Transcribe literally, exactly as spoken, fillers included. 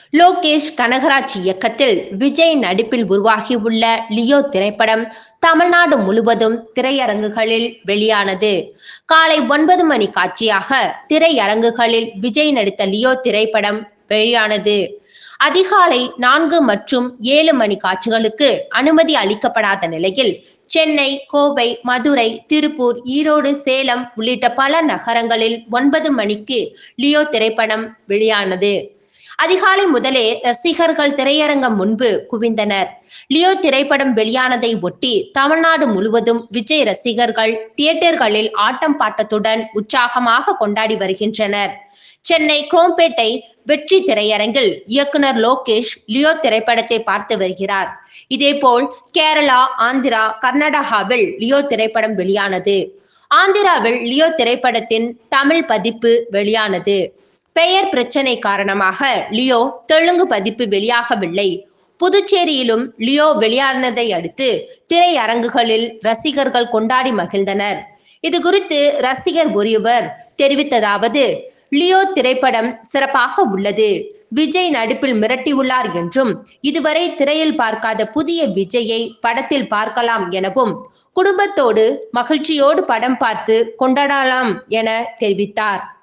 லோகேஷ் கனகராஜ் இயக்கத்தில் விஜய் நடிப்பில் உருவாகியுள்ள லியோ திரைப்படம் தமிழ்நாடு முழுவதும் திரையரங்குகளில் வெளியானது. காலை ஒன்பது மணி காட்சியாக திரையரங்குகளில் விஜய் நடித்த லியோ திரைப்படம் வெளியானது. அதிகாலை நான்கு மற்றும் ஏழு மணி காட்சிகளுக்கு அனுமதி அளிக்கப்படாத நிலையில் சென்னை, கோவை, மதுரை, திருப்பூர், ஈரோடு, சேலம் உள்ளிட்ட பல நகரங்களில் ஒன்பது மணிக்கு லியோ திரைப்படம் வெளியானது. அதிகாலை முதலே ரசிகர்கள் திரையரங்கம் முன்பு குவிந்தனர். லியோ திரைப்படம் வெளியானதை ஒட்டி தமிழ்நாடு முழுவதும் விஜய் ரசிகர்கள் தியேட்டர்களில் ஆட்டம் பாட்டத்துடன் உற்சாகமாக கொண்டாடி வருகின்றனர். சென்னை குரோம்பேட்டை வெற்றி திரையரங்கில் இயக்குனர் லோகேஷ் லியோ திரைப்படத்தை பார்த்து வருகிறார். இதேபோல் கேரளா, ஆந்திரா, கர்நாடகாவில் லியோ திரைப்படம் வெளியானது. ஆந்திராவில் லியோ திரைப்படத்தின் தமிழ் பதிப்பு வெளியானது. பெயர் பிரச்சனை காரணமாக லியோ தெலுங்கு பதிப்பு வெளியாகவில்லை. புதுச்சேரியிலும் லியோ வெளியானதை அடுத்து திரையரங்குகளில் ரசிகர்கள் கொண்டாடி மகிழ்ந்தனர். இது குறித்து ரசிகர் ஒருவர் தெரிவித்ததாவது: லியோ திரைப்படம் சிறப்பாக உள்ளது. விஜய் நடிப்பில் மிரட்டியுள்ளார் என்றும், இதுவரை திரையில் பார்க்காத புதிய விஜயை படத்தில் பார்க்கலாம் எனவும், குடும்பத்தோடு மகிழ்ச்சியோடு படம் பார்த்து கொண்டாடலாம் என தெரிவித்தார்.